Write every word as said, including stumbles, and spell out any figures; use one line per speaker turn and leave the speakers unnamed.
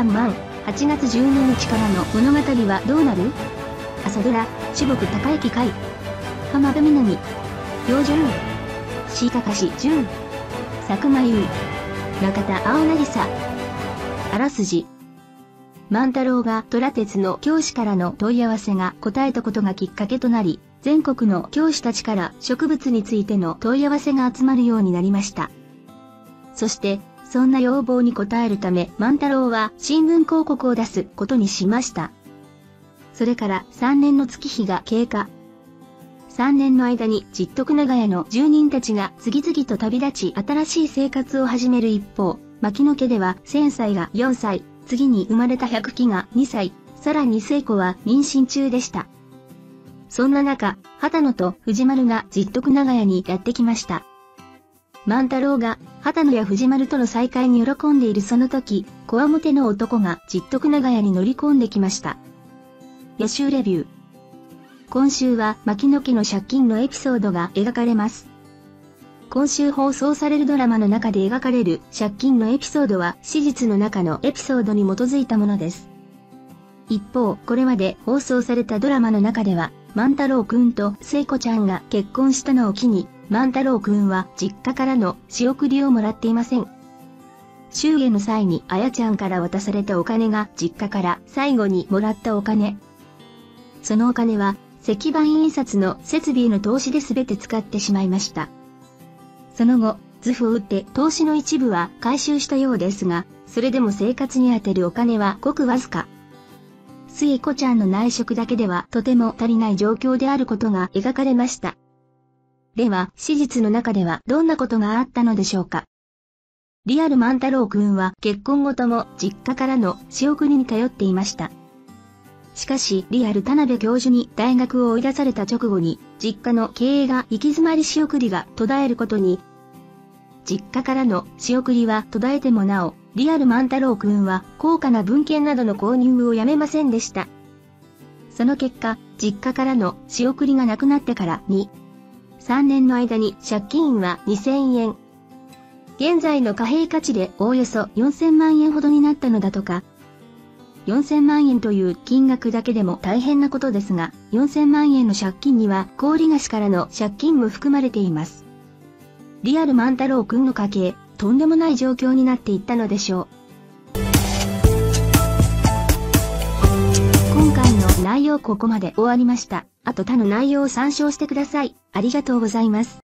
らんまん。はちがつじゅうににちからの物語はどうなる？朝ドラ、至極高之海。浜辺美波。標準。椎高志純。佐久間由中田青渚。あらすじ。万太郎が虎鉄の教師からの問い合わせが答えたことがきっかけとなり、全国の教師たちから植物についての問い合わせが集まるようになりました。そして、そんな要望に応えるため万太郎は新聞広告を出すことにしました。それからさんねんの月日が経過。さんねんの間に十徳長屋の住人たちが次々と旅立ち新しい生活を始める一方、牧野家では千歳がよんさい、次に生まれた百鬼がにさい、さらに聖子は妊娠中でした。そんな中、畑野と藤丸が十徳長屋にやってきました。万太郎が畑野や藤丸との再会に喜んでいるその時、こわもての男が十徳長屋に乗り込んできました。予習レビュー。今週は牧野家の借金のエピソードが描かれます。今週放送されるドラマの中で描かれる借金のエピソードは史実の中のエピソードに基づいたものです。一方、これまで放送されたドラマの中では、万太郎くんと聖子ちゃんが結婚したのを機に、万太郎くんは実家からの仕送りをもらっていません。祝言の際にあやちゃんから渡されたお金が実家から最後にもらったお金。そのお金は石版印刷の設備への投資で全て使ってしまいました。その後、図譜を打って投資の一部は回収したようですが、それでも生活に充てるお金はごくわずか。聖子ちゃんの内職だけではとても足りない状況であることが描かれました。では、史実の中ではどんなことがあったのでしょうか。リアル万太郎くんは結婚後とも実家からの仕送りに頼っていました。しかし、リアル田辺教授に大学を追い出された直後に、実家の経営が行き詰まり仕送りが途絶えることに、実家からの仕送りは途絶えてもなお、リアル万太郎くんは高価な文献などの購入をやめませんでした。その結果、実家からの仕送りがなくなってからに、さんねんの間に借金はにせんえん。現在の貨幣価値でおおよそよんせんまんえんほどになったのだとか。よんせんまんえんという金額だけでも大変なことですが、よんせんまんえんの借金には高利貸しからの借金も含まれています。リアル万太郎くんの家計、とんでもない状況になっていったのでしょう。今回の内容ここまで終わりました。あと他の内容を参照してください。ありがとうございます。